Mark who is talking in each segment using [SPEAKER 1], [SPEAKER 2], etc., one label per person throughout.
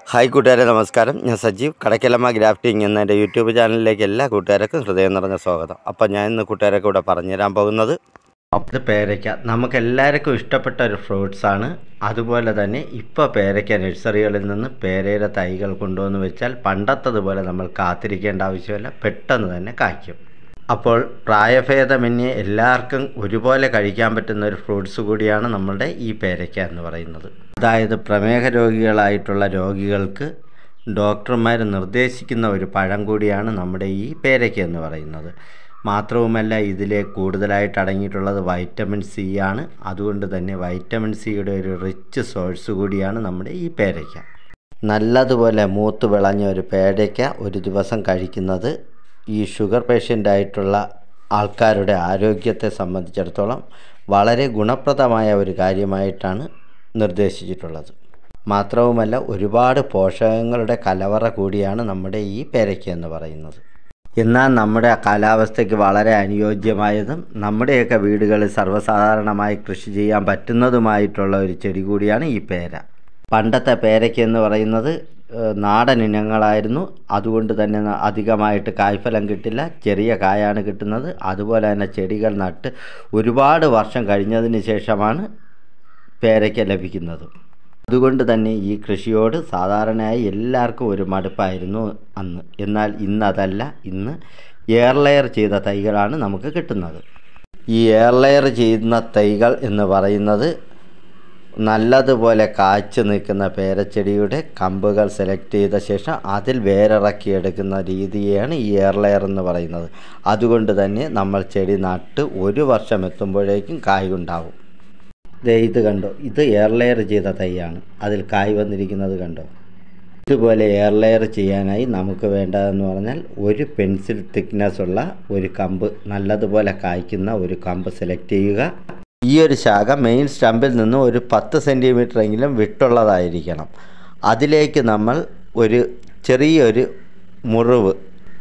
[SPEAKER 1] Hi കൂട്ടുകാരെ, നമസ്കാരം. ഞാൻ സജീവ്. കടക്കലമ്മ ഗ്രാഫ്റ്റിംഗ് എന്ന എൻ്റെ യൂട്യൂബ് ചാനലിലേക്ക് എല്ലാ കൂട്ടുകാർക്കും ഹൃദയം നിറഞ്ഞ സ്വാഗതം. അപ്പം ഞാൻ ഇന്ന് കൂട്ടുകാരൊക്കെ ഇവിടെ പറഞ്ഞുതരാൻ പോകുന്നത് പേരയ്ക്ക. നമുക്കെല്ലാവർക്കും ഇഷ്ടപ്പെട്ട ഒരു ഫ്രൂട്ട്സാണ്. അതുപോലെ തന്നെ ഇപ്പോൾ പേരയ്ക്ക നഴ്സറികളിൽ നിന്ന് പേരയുടെ തൈകൾ കൊണ്ടുവന്ന് വെച്ചാൽ പണ്ടത്തതുപോലെ നമ്മൾ കാത്തിരിക്കേണ്ട ആവശ്യമില്ല, പെട്ടെന്ന് തന്നെ കായ്ക്കും. അപ്പോൾ പ്രായഭേദമന്യേ എല്ലാവർക്കും ഒരുപോലെ കഴിക്കാൻ പറ്റുന്ന ഒരു ഫ്രൂട്ട്സ് കൂടിയാണ് നമ്മളുടെ ഈ പേരയ്ക്ക എന്ന് പറയുന്നത്. അതായത് പ്രമേഹ രോഗികളായിട്ടുള്ള രോഗികൾക്ക് ഡോക്ടർമാർ നിർദ്ദേശിക്കുന്ന ഒരു പഴം കൂടിയാണ് നമ്മുടെ ഈ പേരയ്ക്ക എന്ന് പറയുന്നത്. മാത്രവുമല്ല, ഇതിൽ കൂടുതലായിട്ട് അടങ്ങിയിട്ടുള്ളത് വൈറ്റമിൻ സി ആണ്. അതുകൊണ്ട് തന്നെ വൈറ്റമിൻ സിയുടെ ഒരു റിച്ച് സോഴ്സ് കൂടിയാണ് നമ്മുടെ ഈ പേരയ്ക്ക. നല്ലതുപോലെ മൂത്ത് വിളഞ്ഞ ഒരു പേരയ്ക്ക ഒരു ദിവസം കഴിക്കുന്നത് ഈ ഷുഗർ പേഷ്യൻ്റായിട്ടുള്ള ആൾക്കാരുടെ ആരോഗ്യത്തെ സംബന്ധിച്ചിടത്തോളം വളരെ ഗുണപ്രദമായ ഒരു കാര്യമായിട്ടാണ് നിർദ്ദേശിച്ചിട്ടുള്ളത്. മാത്രവുമല്ല, ഒരുപാട് പോഷകങ്ങളുടെ കലവറ കൂടിയാണ് നമ്മുടെ ഈ പേരയ്ക്ക എന്ന് പറയുന്നത്. എന്നാൽ നമ്മുടെ കാലാവസ്ഥയ്ക്ക് വളരെ അനുയോജ്യമായതും നമ്മുടെയൊക്കെ വീടുകളിൽ സർവ്വസാധാരണമായി കൃഷി ചെയ്യാൻ പറ്റുന്നതുമായിട്ടുള്ള ഒരു ചെടി കൂടിയാണ് ഈ പേര. പണ്ടത്തെ പേരയ്ക്ക എന്ന് പറയുന്നത് നാടൻ ഇനങ്ങളായിരുന്നു. അതുകൊണ്ട് തന്നെ അധികമായിട്ട് കായ്ഫലം കിട്ടില്ല, ചെറിയ കായാണ് കിട്ടുന്നത്. അതുപോലെ തന്നെ ചെടികൾ നട്ട് ഒരുപാട് വർഷം കഴിഞ്ഞതിന് ശേഷമാണ് പേരയ്ക്ക ലഭിക്കുന്നത്. അതുകൊണ്ട് തന്നെ ഈ കൃഷിയോട് സാധാരണയായി എല്ലാവർക്കും ഒരു മടുപ്പായിരുന്നു അന്ന്. എന്നാൽ ഇന്നതല്ല, ഇന്ന് എയർ ലെയർ ചെയ്ത തൈകളാണ് നമുക്ക് കിട്ടുന്നത്. ഈ എയർ ലെയർ ചെയ്യുന്ന തൈകൾ എന്ന് പറയുന്നത് നല്ലതുപോലെ കായ്ച്ചു നിൽക്കുന്ന പേരച്ചെടിയുടെ കമ്പുകൾ സെലക്ട് ചെയ്ത ശേഷം അതിൽ വേരിറക്കിയെടുക്കുന്ന രീതിയാണ് ഈ എയർ ലെയർ എന്ന് പറയുന്നത്. അതുകൊണ്ട് തന്നെ നമ്മൾ ചെടി നട്ട് ഒരു വർഷം എത്തുമ്പോഴേക്കും കായ് ഉണ്ടാവും. ഇത് കണ്ടോ, ഇത് എയർ ലെയർ ചെയ്ത തൈയാണ്. അതിൽ കായ് വന്നിരിക്കുന്നത് കണ്ടോ. ഇതുപോലെ എയർ ലെയർ ചെയ്യാനായി നമുക്ക് വേണ്ടതെന്ന് പറഞ്ഞാൽ ഒരു പെൻസിൽ തിക്നെസ് ഉള്ള ഒരു കമ്പ്, നല്ലതുപോലെ കായ്ക്കുന്ന ഒരു കമ്പ് സെലക്ട് ചെയ്യുക. ഈ ഒരു ശാഖ മെയിൻ സ്റ്റമ്പിൽ നിന്ന് ഒരു 10 സെൻറ്റിമീറ്ററെങ്കിലും വിട്ടുള്ളതായിരിക്കണം. അതിലേക്ക് നമ്മൾ ഒരു ചെറിയൊരു മുറിവ്,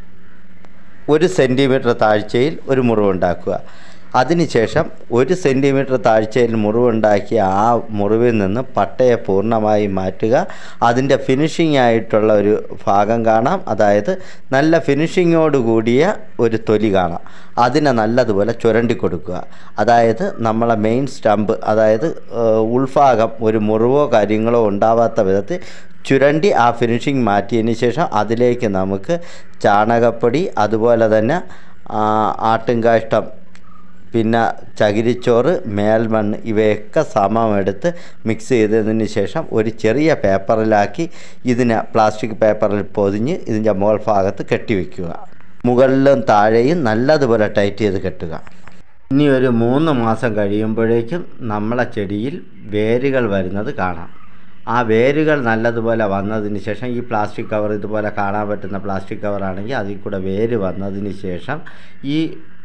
[SPEAKER 1] 1 സെൻറ്റിമീറ്റർ താഴ്ചയിൽ ഒരു മുറിവുണ്ടാക്കുക. അതിനുശേഷം 1 സെൻറ്റിമീറ്റർ താഴ്ചയിൽ മുറിവുണ്ടാക്കിയ ആ മുറിവിൽ നിന്ന് പട്ടയെ പൂർണ്ണമായി മാറ്റുക. അതിൻ്റെ ഫിനിഷിംഗ് ആയിട്ടുള്ള ഒരു ഭാഗം കാണാം, അതായത് നല്ല ഫിനിഷിങ്ങോട് കൂടിയ ഒരു തൊലി കാണാം. അതിനെ നല്ലതുപോലെ ചുരണ്ടി കൊടുക്കുക. അതായത് നമ്മളെ മെയിൻ സ്റ്റമ്പ്, അതായത് ഉൾഭാഗം ഒരു മുറിവോ കാര്യങ്ങളോ ഉണ്ടാവാത്ത വിധത്തിൽ ചുരണ്ടി ആ ഫിനിഷിങ് മാറ്റിയതിന് ശേഷം അതിലേക്ക് നമുക്ക് ചാണകപ്പൊടി, അതുപോലെ തന്നെ ആട്ടുംകാഷ്ടം, പിന്നെ ചകിരിച്ചോറ്, മേൽമണ്ണ് ഇവയൊക്കെ സമമെടുത്ത് മിക്സ് ചെയ്തതിന് ശേഷം ഒരു ചെറിയ പേപ്പറിലാക്കി ഇതിനെ പ്ലാസ്റ്റിക് പേപ്പറിൽ പൊതിഞ്ഞ് ഇതിൻ്റെ മുകൾ ഭാഗത്ത് കെട്ടിവെക്കുക. മുകളിലും താഴെയും നല്ലതുപോലെ ടൈറ്റ് ചെയ്ത് കെട്ടുക. ഇനി ഒരു 3 മാസം കഴിയുമ്പോഴേക്കും നമ്മളെ ചെടിയിൽ വേരുകൾ വരുന്നത് കാണാം. ആ വേരുകൾ നല്ലതുപോലെ വന്നതിന് ശേഷം ഈ പ്ലാസ്റ്റിക് കവർ, ഇതുപോലെ കാണാൻ പറ്റുന്ന പ്ലാസ്റ്റിക് കവറാണെങ്കിൽ അതിൽ കൂടെ വേര് വന്നതിന് ശേഷം ഈ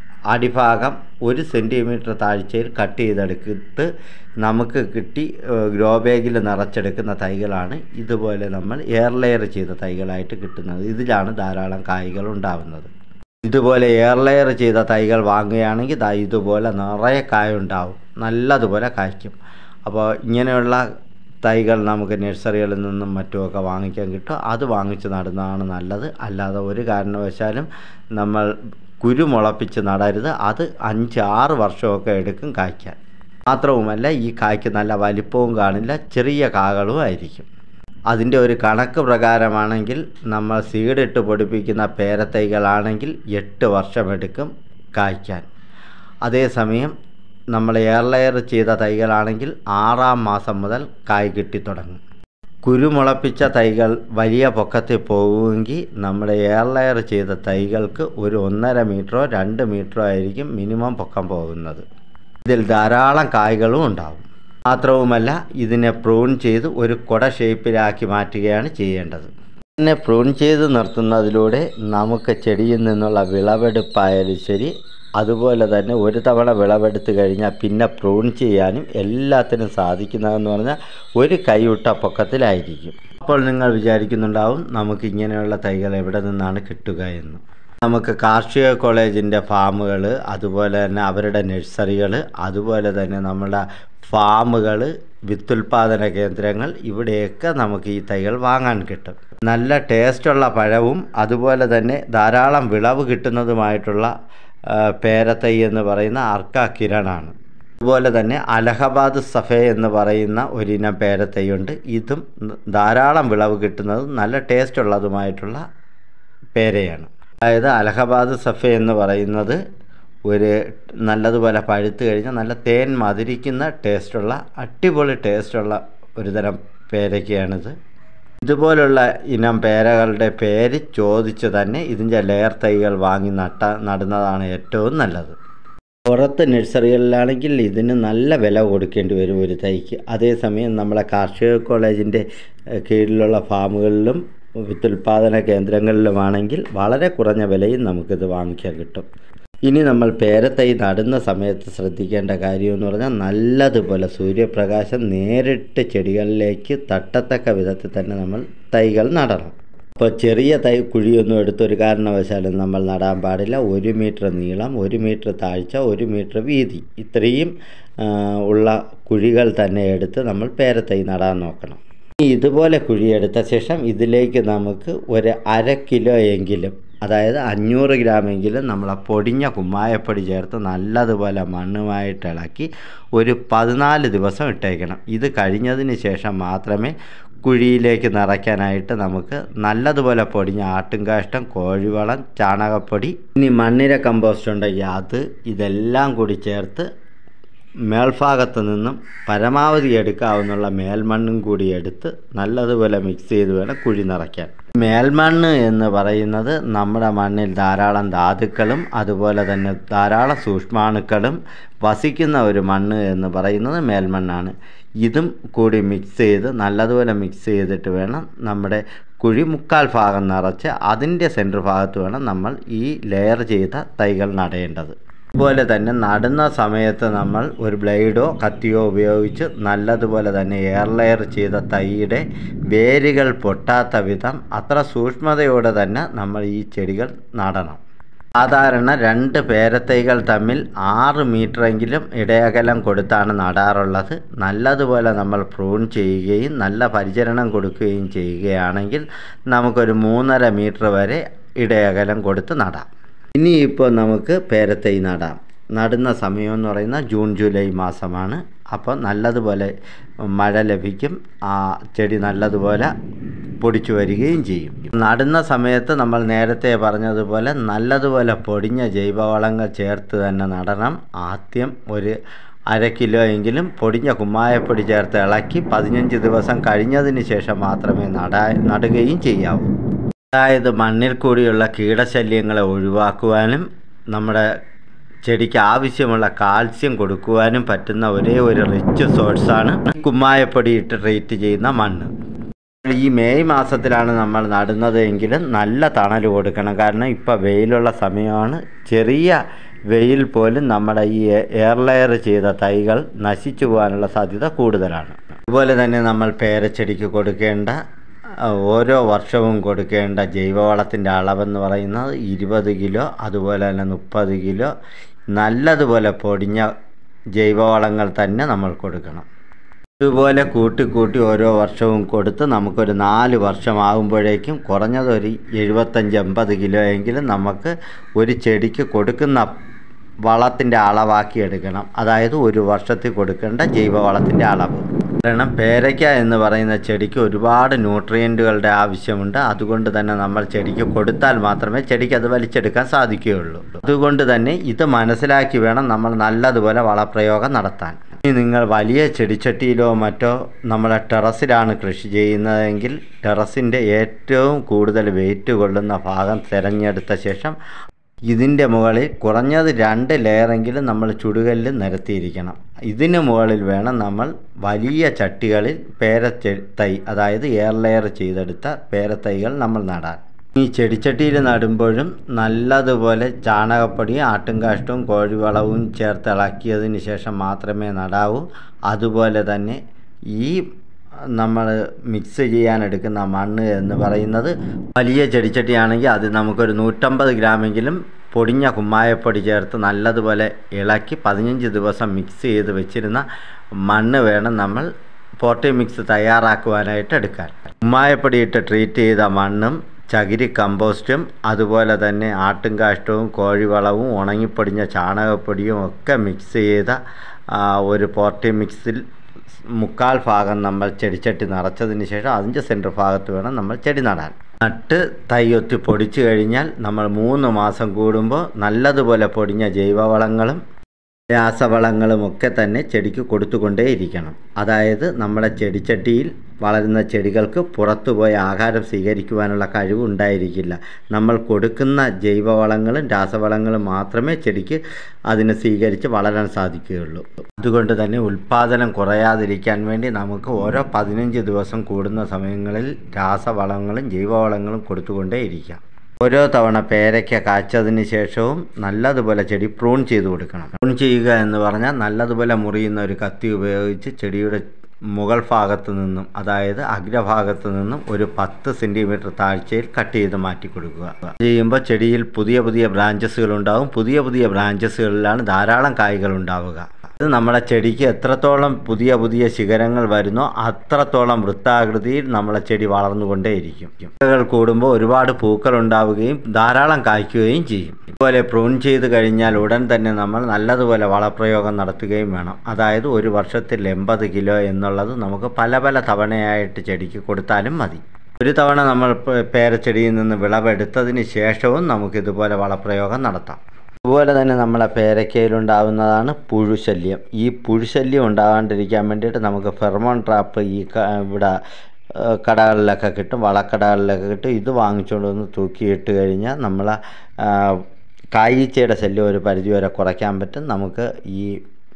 [SPEAKER 1] അടിഭാഗം 1 സെൻറ്റിമീറ്റർ താഴ്ചയിൽ കട്ട് ചെയ്തെടുത്തിട്ട് നമുക്ക് കിട്ടി ഗ്രോ ബാഗിൽ നിറച്ചെടുക്കുന്ന തൈകളാണ് ഇതുപോലെ നമ്മൾ എയർ ലെയർ ചെയ്ത തൈകളായിട്ട് കിട്ടുന്നത്. ഇതിലാണ് ധാരാളം കായ്കൾ ഉണ്ടാവുന്നത്. ഇതുപോലെ എയർ ലെയർ ചെയ്ത തൈകൾ വാങ്ങുകയാണെങ്കിൽ ഇതുപോലെ നിറയെ കായുണ്ടാവും, നല്ലതുപോലെ കായ്ക്കും. അപ്പോൾ ഇങ്ങനെയുള്ള തൈകൾ നമുക്ക് നഴ്സറികളിൽ നിന്നും മറ്റുമൊക്കെ വാങ്ങിക്കാൻ കിട്ടും. അത് വാങ്ങിച്ച് നടുന്നതാണ് നല്ലത്. അല്ലാതെ ഒരു കാരണവശാലും നമ്മൾ കുരുമുളപ്പിച്ച് നടരുത്. അത് 5-6 വർഷമൊക്കെ എടുക്കും കായ്ക്കാൻ. മാത്രവുമല്ല, ഈ കായ്ക്ക് നല്ല വലിപ്പവും കാണില്ല, ചെറിയ കാകളും ആയിരിക്കും. അതിൻ്റെ ഒരു കണക്ക് പ്രകാരമാണെങ്കിൽ നമ്മൾ സീഡിട്ട് പൊടിപ്പിക്കുന്ന പേരത്തൈകളാണെങ്കിൽ 8 വർഷമെടുക്കും കായ്ക്കാൻ. അതേസമയം നമ്മൾ എയർ ലെയർ ചെയ്ത തൈകളാണെങ്കിൽ 6-ാം മാസം മുതൽ കായ് കിട്ടിത്തുടങ്ങും. കുരുമുളപ്പിച്ച തൈകൾ വലിയ പൊക്കത്തിൽ പോകുമെങ്കിൽ നമ്മുടെ എയർ ലെയർ ചെയ്ത തൈകൾക്ക് ഒരു 1.5 മീറ്ററോ 2 മീറ്ററോ ആയിരിക്കും മിനിമം പൊക്കം പോകുന്നത്. ഇതിൽ ധാരാളം കായ്കളും ഉണ്ടാവും. മാത്രവുമല്ല, ഇതിനെ പ്രൂൺ ചെയ്ത് ഒരു കുട ഷേപ്പിലാക്കി മാറ്റുകയാണ് ചെയ്യേണ്ടത്. ഇതിനെ പ്രൂൺ ചെയ്ത് നിർത്തുന്നതിലൂടെ നമുക്ക് ചെടിയിൽ നിന്നുള്ള വിളവെടുപ്പായാലും ശരി, അതുപോലെ തന്നെ ഒരു തവണ വിളവെടുത്ത് കഴിഞ്ഞാൽ പിന്നെ പ്രൂൺ ചെയ്യാനും എല്ലാത്തിനും സാധിക്കുന്നതെന്ന് പറഞ്ഞാൽ ഒരു കൈവിട്ട പൊക്കത്തിലായിരിക്കും. അപ്പോൾ നിങ്ങൾ വിചാരിക്കുന്നുണ്ടാവും നമുക്ക് ഇങ്ങനെയുള്ള തൈകൾ എവിടെ നിന്നാണ് കിട്ടുക എന്ന്. നമുക്ക് കാർഷിക കോളേജിൻ്റെ ഫാമുകൾ, അതുപോലെ തന്നെ അവരുടെ നഴ്സറികൾ, അതുപോലെ തന്നെ നമ്മുടെ ഫാമുകൾ, വിത്തുൽപാദന കേന്ദ്രങ്ങൾ, ഇവിടെയൊക്കെ നമുക്ക് ഈ തൈകൾ വാങ്ങാൻ കിട്ടും. നല്ല ടേസ്റ്റുള്ള പഴവും അതുപോലെ തന്നെ ധാരാളം വിളവ് കിട്ടുന്നതുമായിട്ടുള്ള പേരത്തൈ എന്ന് പറയുന്ന അർക്ക കിരണാണ്. അതുപോലെ തന്നെ അലഹബാദ് സഫേ എന്ന് പറയുന്ന ഒരിനം പേരത്തൈയുണ്ട്. ഇതും ധാരാളം വിളവ് കിട്ടുന്നതും നല്ല ടേസ്റ്റ് ഉള്ളതുമായിട്ടുള്ള പേരയാണ്. അതായത് അലഹബാദ് സഫേ എന്ന് പറയുന്നത് ഒരു നല്ലതുപോലെ പഴുത്ത് കഴിഞ്ഞാൽ നല്ല തേൻ മധുരിക്കുന്ന ടേസ്റ്റുള്ള അടിപൊളി ടേസ്റ്റുള്ള ഒരു തരം പേരയ്ക്കയാണിത്. ഇതുപോലുള്ള ഇനം പേരകളുടെ പേര് ചോദിച്ച് തന്നെ ഇതിൻ്റെ ലെയർ തൈകൾ വാങ്ങി നടുന്നതാണ് ഏറ്റവും നല്ലത്. പുറത്ത് നഴ്സറികളിലാണെങ്കിൽ ഇതിന് നല്ല വില കൊടുക്കേണ്ടി വരും ഒരു തൈക്ക്. അതേസമയം നമ്മളെ കാർഷിക കോളേജിൻ്റെ കീഴിലുള്ള ഫാമുകളിലും വിത്തുൽപാദന കേന്ദ്രങ്ങളിലുമാണെങ്കിൽ വളരെ കുറഞ്ഞ വിലയിൽ നമുക്കിത് വാങ്ങിക്കാൻ കിട്ടും. ഇനി നമ്മൾ പേരത്തൈ നടുന്ന സമയത്ത് ശ്രദ്ധിക്കേണ്ട കാര്യമെന്ന് പറഞ്ഞാൽ നല്ലതുപോലെ സൂര്യപ്രകാശം നേരിട്ട് ചെടികളിലേക്ക് തട്ടത്തക്ക വിധത്തിൽ തന്നെ നമ്മൾ തൈകൾ നടണം. അപ്പോൾ ചെറിയ തൈ കുഴിയൊന്നും എടുത്തൊരു കാരണവശാലും നമ്മൾ നടാൻ പാടില്ല. 1 മീറ്റർ നീളം, 1 മീറ്റർ താഴ്ച, 1 മീറ്റർ വീതി, ഇത്രയും ഉള്ള കുഴികൾ തന്നെ എടുത്ത് നമ്മൾ പേരത്തൈ നടാൻ നോക്കണം. ഇതുപോലെ കുഴിയെടുത്ത ശേഷം ഇതിലേക്ക് നമുക്ക് ഒരു 1/2 കിലോ എങ്കിലും, അതായത് 500 ഗ്രാമെങ്കിലും നമ്മൾ പൊടിഞ്ഞ കുമ്മായപ്പൊടി ചേർത്ത് നല്ലതുപോലെ മണ്ണുമായിട്ട് ഇളക്കി ഒരു 14 ദിവസം ഇട്ടേക്കണം. ഇത് കഴിഞ്ഞതിന് ശേഷം മാത്രമേ കുഴിയിലേക്ക് നിറയ്ക്കാനായിട്ട് നമുക്ക് നല്ലതുപോലെ പൊടിഞ്ഞ ആട്ടുംകാഷ്ടം, കോഴിവളം, ചാണകപ്പൊടി, ഇനി മണ്ണിര കമ്പോസ്റ്റ് ഉണ്ടെങ്കിൽ ഇതെല്ലാം കൂടി ചേർത്ത് മേൽഭാഗത്ത് നിന്നും പരമാവധി എടുക്കാവുന്നുള്ള മേൽമണ്ണും കൂടി എടുത്ത് നല്ലതുപോലെ മിക്സ് ചെയ്ത് വേണം കുഴി നിറയ്ക്കാൻ. മേൽമണ്ണ് എന്ന് പറയുന്നത് നമ്മുടെ മണ്ണിൽ ധാരാളം ധാതുക്കളും അതുപോലെ തന്നെ ധാരാളം സൂക്ഷ്മാണുക്കളും വസിക്കുന്ന ഒരു മണ്ണ് എന്ന് പറയുന്നത് മേൽമണ്ണാണ്. ഇതും കൂടി മിക്സ് ചെയ്ത് നല്ലതുപോലെ മിക്സ് ചെയ്തിട്ട് വേണം നമ്മുടെ കുഴി 3/4 ഭാഗം നിറച്ച് അതിൻ്റെ സെൻറ്റർ ഭാഗത്ത് വേണം നമ്മൾ ഈ ലെയർ ചെയ്ത തൈകൾ നടേണ്ടത്. അതുപോലെ തന്നെ നടുന്ന സമയത്ത് നമ്മൾ ഒരു ബ്ലേഡോ കത്തിയോ ഉപയോഗിച്ച് നല്ലതുപോലെ തന്നെ എയർ ലെയർ ചെയ്ത തൈയുടെ വേരുകൾ പൊട്ടാത്ത വിധം അത്ര സൂക്ഷ്മതയോടെ തന്നെ നമ്മൾ ഈ ചെടികൾ നടണം. സാധാരണ 2 പേരത്തൈകൾ തമ്മിൽ 6 മീറ്ററെങ്കിലും ഇടയകലം കൊടുത്താണ് നടാറുള്ളത്. നല്ലതുപോലെ നമ്മൾ പ്രൂൺ ചെയ്യുകയും നല്ല പരിചരണം കൊടുക്കുകയും ചെയ്യുകയാണെങ്കിൽ നമുക്കൊരു 3.5 മീറ്റർ വരെ ഇടയകലം കൊടുത്ത് നടാം. ഇനിയിപ്പോൾ നമുക്ക് പേരത്തൈ നടാം. നടുന്ന സമയമെന്ന് പറയുന്നത് ജൂൺ ജൂലൈ മാസമാണ്. അപ്പോൾ നല്ലതുപോലെ മഴ ലഭിക്കും, ആ ചെടി നല്ലതുപോലെ പൊടിച്ചു വരികയും ചെയ്യും. നടുന്ന സമയത്ത് നമ്മൾ നേരത്തെ പറഞ്ഞതുപോലെ നല്ലതുപോലെ പൊടിഞ്ഞ ജൈവവളങ്ങൾ ചേർത്ത് തന്നെ നടണം. ആദ്യം ഒരു 1/2 കിലോ എങ്കിലും പൊടിഞ്ഞ കുമ്മായപ്പൊടി ചേർത്ത് ഇളക്കി 15 ദിവസം കഴിഞ്ഞതിന് ശേഷം മാത്രമേ നടുകയും ചെയ്യാവൂ. അതായത് മണ്ണിൽ കൂടിയുള്ള കീടശല്യങ്ങളെ ഒഴിവാക്കുവാനും നമ്മുടെ ചെടിക്ക് ആവശ്യമുള്ള കാൽസ്യം കൊടുക്കുവാനും പറ്റുന്ന ഒരേ ഒരു റിച്ച് സോഴ്സാണ് കുമ്മായപ്പൊടി ഇട്ട് ട്രീറ്റ് ചെയ്യുന്ന മണ്ണ്. ഈ മെയ് മാസത്തിലാണ് നമ്മൾ നടുന്നത് എങ്കിലും നല്ല തണൽ കൊടുക്കണം. കാരണം ഇപ്പോൾ വെയിലുള്ള സമയമാണ്. ചെറിയ വെയിൽ പോലും നമ്മുടെ ഈ എയർ ലെയർ ചെയ്ത തൈകൾ നശിച്ചു പോകാനുള്ള സാധ്യത കൂടുതലാണ്. അതുപോലെ തന്നെ നമ്മൾ പേരച്ചെടിക്ക് കൊടുക്കേണ്ട ഓരോ വർഷവും കൊടുക്കേണ്ട ജൈവവളത്തിൻ്റെ അളവെന്ന് പറയുന്നത് 20 കിലോ, അതുപോലെ തന്നെ 30 കിലോ നല്ലതുപോലെ പൊടിഞ്ഞ ജൈവവളങ്ങൾ തന്നെ നമ്മൾ കൊടുക്കണം. ഇതുപോലെ കൂട്ടി ഓരോ വർഷവും കൊടുത്ത് നമുക്കൊരു 4 വർഷമാകുമ്പോഴേക്കും കുറഞ്ഞതൊരു 75-80 കിലോ എങ്കിലും നമുക്ക് ഒരു ചെടിക്ക് കൊടുക്കുന്ന വളത്തിൻ്റെ അളവാക്കി എടുക്കണം. അതായത് ഒരു വർഷത്തിൽ കൊടുക്കേണ്ട ജൈവവളത്തിൻ്റെ അളവ്. കാരണം പേരയ്ക്ക എന്ന് പറയുന്ന ചെടിക്ക് ഒരുപാട് ന്യൂട്രിയൻറ്റുകളുടെ ആവശ്യമുണ്ട്. അതുകൊണ്ട് തന്നെ നമ്മൾ ചെടിക്ക് കൊടുത്താൽ മാത്രമേ ചെടിക്ക് അത് വലിച്ചെടുക്കാൻ സാധിക്കുകയുള്ളൂ. അതുകൊണ്ട് തന്നെ ഇത് മനസ്സിലാക്കി വേണം നമ്മൾ നല്ലതുപോലെ വളപ്രയോഗം നടത്താൻ. ഇനി നിങ്ങൾ വലിയ ചെടിച്ചട്ടിയിലോ മറ്റോ നമ്മളെ ടെറസിലാണ് കൃഷി ചെയ്യുന്നതെങ്കിൽ ടെറസിൻ്റെ ഏറ്റവും കൂടുതൽ വെയിറ്റ് കൊള്ളുന്ന ഭാഗം തിരഞ്ഞെടുത്ത ശേഷം ഇതിൻ്റെ മുകളിൽ കുറഞ്ഞത് 2 ലെയറെങ്കിലും നമ്മൾ ചുടുകല്ല് നിരത്തിയിരിക്കണം. ഇതിന് മുകളിൽ വേണം നമ്മൾ വലിയ ചട്ടികളിൽ പേരത്തൈ, അതായത് എയർ ലെയർ ചെയ്തെടുത്ത പേരത്തൈകൾ നമ്മൾ നടാൻ. ഈ ചെടിച്ചട്ടിയിൽ നടുമ്പോഴും നല്ലതുപോലെ ചാണകപ്പൊടിയും ആട്ടുംകാഷ്ടവും കോഴിവളവും ചേർത്ത് ഇളക്കിയതിന് ശേഷം മാത്രമേ നടാവൂ. അതുപോലെ തന്നെ ഈ നമ്മൾ മിക്സ് ചെയ്യാനെടുക്കുന്ന മണ്ണ് എന്ന് പറയുന്നത് വലിയ ചെടിച്ചട്ടിയാണെങ്കിൽ അത് നമുക്കൊരു 150 ഗ്രാമെങ്കിലും പൊടിഞ്ഞ കുമ്മായപ്പൊടി ചേർത്ത് നല്ലതുപോലെ ഇളക്കി 15 ദിവസം മിക്സ് ചെയ്ത് വെച്ചിരുന്ന മണ്ണ് വേണം നമ്മൾ പോട്ടി മിക്സ് തയ്യാറാക്കുവാനായിട്ട് എടുക്കാൻ. കുമ്മായപ്പൊടിയിട്ട് ട്രീറ്റ് ചെയ്ത മണ്ണും ചകിരി കമ്പോസ്റ്റും അതുപോലെ തന്നെ ആട്ടുംകാഷ്ടവും കോഴിവളവും ഉണങ്ങിപ്പൊടിഞ്ഞ ചാണകപ്പൊടിയും ഒക്കെ മിക്സ് ചെയ്ത ഒരു പോട്ടി മിക്സിൽ 1/4 ഭാഗം നമ്മൾ ചെടിച്ചട്ടി നിറച്ചതിന് ശേഷം അതിൻ്റെ സെൻറ്റർ ഭാഗത്ത് വേണം നമ്മൾ ചെടി നടാൻ. നട്ട് തൈയൊത്തി പൊടിച്ചു കഴിഞ്ഞാൽ നമ്മൾ 3 മാസം കൂടുമ്പോൾ നല്ലതുപോലെ പൊടിഞ്ഞ ജൈവവളങ്ങളും രാസവളങ്ങളും ഒക്കെ തന്നെ ചെടിക്ക് കൊടുത്തുകൊണ്ടേയിരിക്കണം. അതായത് നമ്മുടെ ചെടിച്ചട്ടിയിൽ വളരുന്ന ചെടികൾക്ക് പുറത്തുപോയി ആഹാരം സ്വീകരിക്കുവാനുള്ള കഴിവ് ഉണ്ടായിരിക്കില്ല. നമ്മൾ കൊടുക്കുന്ന ജൈവവളങ്ങളും രാസവളങ്ങളും മാത്രമേ ചെടിക്ക് അതിന് സ്വീകരിച്ച് വളരാൻ സാധിക്കുകയുള്ളൂ. അതുകൊണ്ട് തന്നെ ഉൽപ്പാദനം കുറയാതിരിക്കാൻ വേണ്ടി നമുക്ക് ഓരോ 15 ദിവസം കൂടുന്ന സമയങ്ങളിൽ രാസവളങ്ങളും ജൈവവളങ്ങളും കൊടുത്തുകൊണ്ടേയിരിക്കാം. ഓരോ തവണ പേരയ്ക്ക കായ്ച്ചതിന് ശേഷവും നല്ലതുപോലെ ചെടി പ്രൂൺ ചെയ്ത് കൊടുക്കണം. പ്രൂൺ ചെയ്യുക എന്ന് പറഞ്ഞാൽ നല്ലതുപോലെ മുറിയുന്ന ഒരു കത്തി ഉപയോഗിച്ച് ചെടിയുടെ മുകൾ ഭാഗത്ത് നിന്നും, അതായത് അഗ്രഭാഗത്ത് നിന്നും ഒരു 10 സെൻറ്റിമീറ്റർ താഴ്ചയിൽ കട്ട് ചെയ്ത് മാറ്റി കൊടുക്കുക. ചെയ്യുമ്പോൾ ചെടിയിൽ പുതിയ ബ്രാഞ്ചസുകൾ ഉണ്ടാകും. പുതിയ ബ്രാഞ്ചസുകളിലാണ് ധാരാളം കായ്കൾ ഉണ്ടാവുക. ഇത് നമ്മുടെ ചെടിക്ക് എത്രത്തോളം പുതിയ ശിഖരങ്ങൾ വരുന്നോ അത്രത്തോളം വൃത്താകൃതിയിൽ നമ്മളെ ചെടി വളർന്നുകൊണ്ടേയിരിക്കും. പൂക്കൾ കൂടുമ്പോൾ ഒരുപാട് പൂക്കൾ ഉണ്ടാവുകയും ധാരാളം കായ്ക്കുകയും ചെയ്യും. ഇതുപോലെ പ്രൂൺ ചെയ്ത് കഴിഞ്ഞാൽ ഉടൻ തന്നെ നമ്മൾ നല്ലതുപോലെ വളപ്രയോഗം നടത്തുകയും വേണം. അതായത് ഒരു വർഷത്തിൽ 80 കിലോ എന്നുള്ളത് നമുക്ക് പല തവണയായിട്ട് ചെടിക്ക് കൊടുത്താലും മതി. ഒരു തവണ നമ്മൾ പേരച്ചെടിയിൽ നിന്ന് വിളവെടുത്തതിന് ശേഷവും നമുക്കിതുപോലെ വളപ്രയോഗം നടത്താം. അതുപോലെ തന്നെ നമ്മളെ പേരയ്ക്കയിലുണ്ടാകുന്നതാണ് പുഴുശല്യം. ഈ പുഴുശല്യം ഉണ്ടാകാണ്ടിരിക്കാൻ വേണ്ടിയിട്ട് നമുക്ക് ഫെർമോൺ ട്രാപ്പ് ഇവിടെ കടകളിലൊക്കെ കിട്ടും, വളക്കടകളിലൊക്കെ കിട്ടും. ഇത് വാങ്ങിച്ചുകൊണ്ട് വന്ന് തൂക്കിയിട്ട് കഴിഞ്ഞാൽ നമ്മളെ കായീച്ചയുടെ ശല്യം ഒരു പരിധിവരെ കുറയ്ക്കാൻ പറ്റും. നമുക്ക് ഈ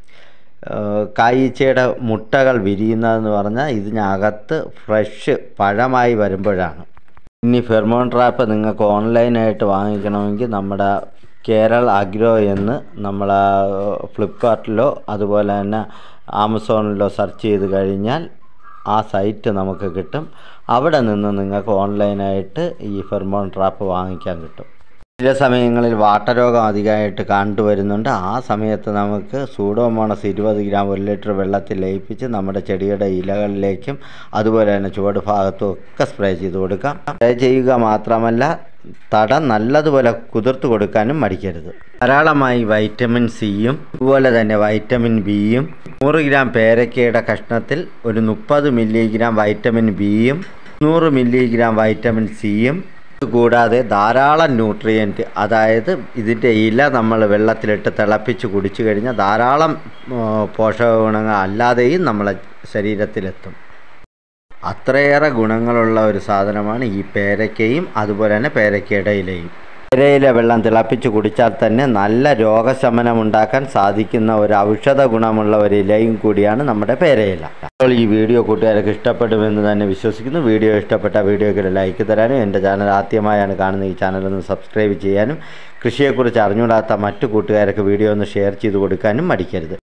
[SPEAKER 1] കായീച്ചയുടെ മുട്ടകൾ വിരിയുന്നതെന്ന് പറഞ്ഞാൽ ഇതിനകത്ത് ഫ്രഷ് പഴമായി വരുമ്പോഴാണ്. ഇനി ഫെർമോൺ ട്രാപ്പ് നിങ്ങൾക്ക് ഓൺലൈനായിട്ട് വാങ്ങിക്കണമെങ്കിൽ നമ്മുടെ കേരൾ അഗ്രോ എന്ന് നമ്മൾ ഫ്ലിപ്കാർട്ടിലോ അതുപോലെ തന്നെ ആമസോണിലോ സെർച്ച് ചെയ്ത് കഴിഞ്ഞാൽ ആ സൈറ്റ് നമുക്ക് കിട്ടും. അവിടെ നിന്ന് നിങ്ങൾക്ക് ഓൺലൈനായിട്ട് ഈ ഫെർമോൺ ട്രാപ്പ് വാങ്ങിക്കാൻ കിട്ടും. ചില സമയങ്ങളിൽ വാട്ടരോഗം അധികമായിട്ട് കണ്ടുവരുന്നുണ്ട്. ആ സമയത്ത് നമുക്ക് സൂഡോമോണസ് 20 ഗ്രാം 1 ലിറ്റർ വെള്ളത്തിൽ ലയിപ്പിച്ച് നമ്മുടെ ചെടിയുടെ ഇലകളിലേക്കും അതുപോലെ തന്നെ ചുവട് ഭാഗത്തും ഒക്കെ സ്പ്രേ ചെയ്ത് കൊടുക്കാം. സ്പ്രേ ചെയ്യുക മാത്രമല്ല തടം നല്ലതുപോലെ കുതിർത്ത് കൊടുക്കാനും മടിക്കരുത്. ധാരാളമായി വൈറ്റമിൻ സിയും അതുപോലെ തന്നെ വൈറ്റമിൻ ബിയും 100 ഗ്രാം പേരയ്ക്കയുടെ കഷ്ണത്തിൽ ഒരു 30 മില്ലിഗ്രാം വൈറ്റമിൻ ബിയും 100 മില്ലിഗ്രാം വൈറ്റമിൻ സിയും കൂടാതെ ധാരാളം ന്യൂട്രിയൻറ്റ്, അതായത് ഇതിൻ്റെ ഇല നമ്മൾ വെള്ളത്തിലിട്ട് തിളപ്പിച്ച് കുടിച്ചു കഴിഞ്ഞാൽ ധാരാളം പോഷക ഗുണങ്ങൾ അല്ലാതെയും നമ്മളെ ശരീരത്തിലെത്തും. അത്രയേറെ ഗുണങ്ങളുള്ള ഒരു സാധനമാണ് ഈ പേരയ്ക്കയും അതുപോലെ തന്നെ പേരയ്ക്കയുടെ ഇലയും. പേരയില വെള്ളം തിളപ്പിച്ച് കുടിച്ചാൽ തന്നെ നല്ല രോഗശമനം ഉണ്ടാക്കാൻ സാധിക്കുന്ന ഒരു ഔഷധ ഗുണമുള്ള ഒരു ഇലയും കൂടിയാണ് നമ്മുടെ പേരയില. അപ്പോൾ ഈ വീഡിയോ കൂട്ടുകാർക്ക് ഇഷ്ടപ്പെടുമെന്ന് തന്നെ വിശ്വസിക്കുന്നു. വീഡിയോ ഇഷ്ടപ്പെട്ട വീഡിയോയ്ക്ക് ഒരു ലൈക്ക് തരാനും എൻ്റെ ചാനൽ ആദ്യമായാണ് കാണുന്ന ഈ ചാനലൊന്ന് സബ്സ്ക്രൈബ് ചെയ്യാനും കൃഷിയെക്കുറിച്ച് അറിഞ്ഞുകൂടാത്ത മറ്റു കൂട്ടുകാർക്ക് വീഡിയോ ഒന്ന് ഷെയർ ചെയ്ത് കൊടുക്കാനും മടിക്കരുത്.